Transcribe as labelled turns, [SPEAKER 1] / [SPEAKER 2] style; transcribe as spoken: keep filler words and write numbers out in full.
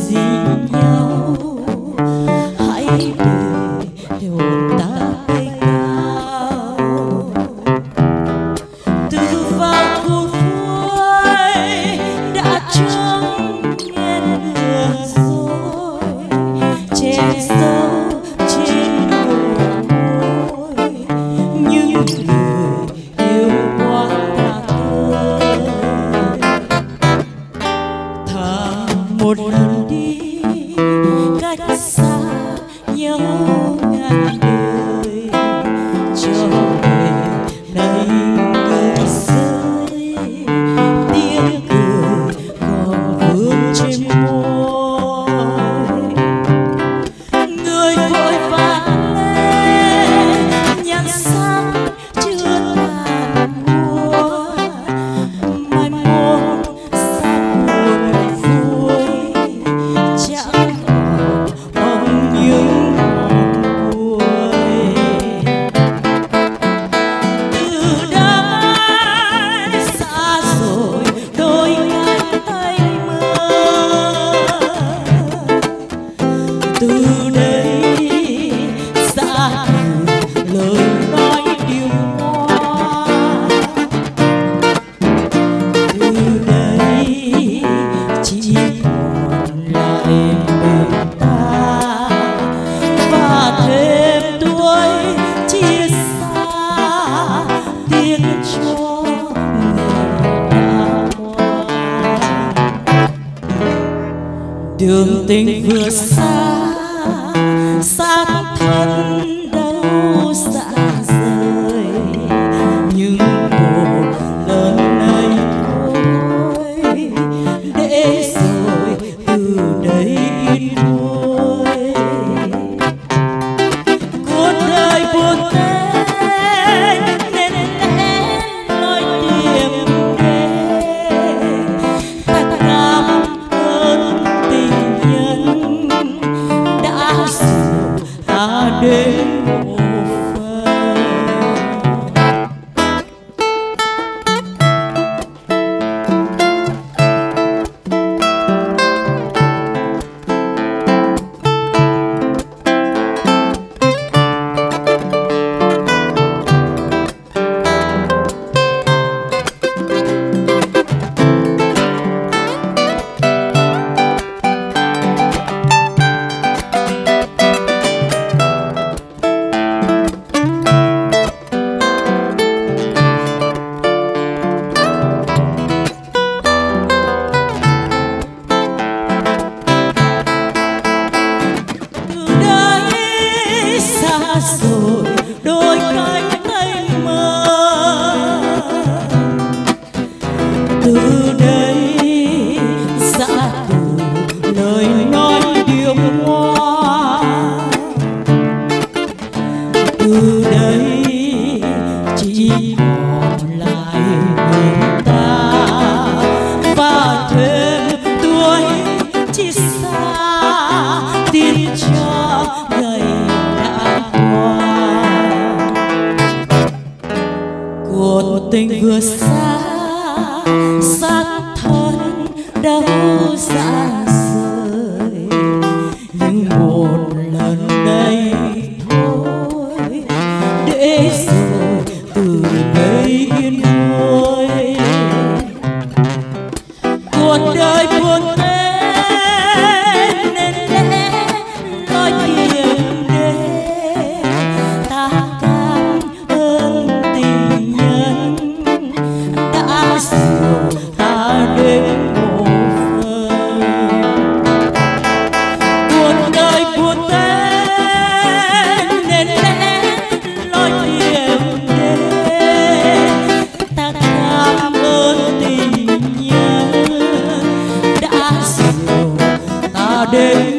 [SPEAKER 1] gì nhau, hãy để để hồn ta bay cao. Từ vào cuộc vui đã trông nghe đường rồi, che giấu trên đôi môi những người yêu quá thà thơi. Thà một lần đi cách xa nhau ngàn đời, cho về đây người rơi tiếng cười còn vương trên môi. Người vội vã lên nhan sắc chưa tàn mùa, mai một sao buồn vui chẳng còn mong những ngọn cuối. Từ đây xa rồi đôi cánh tay mơ, từ đây xa từ lời nói điều hoa, từ đây chỉ còn lại mình ta và thêm tuổi chia xa tiếc cho người đã qua. Đường tình vừa xa xác thân đâu xa rời, nhưng một lần này thôi để rồi từ đây yên vui. Cuộc đời buồn tênh nên lẽ nói tìm đến, ta cảm ơn tình nhân đã dìu ta đến một phần. Rồi đôi cánh tay mơ, từ đây xa từ lời nói điều hoa, từ đây chỉ còn lại mình ta và thêm tuổi chỉ xa tin cho ngày cuộc tình vừa xa xác thân đâu xa rời, nhưng một lần đây thôi để rồi từ đây yên vui. Cuộc đời buồn tênh nên lẽ nói tìm đến, ta cảm ơn tình nhân đã dìu ta đến một phần. Cuộc đời buồn tênh nên lẽ lối tìm đến, ta cảm ơn tình nhân đã dìu ta đến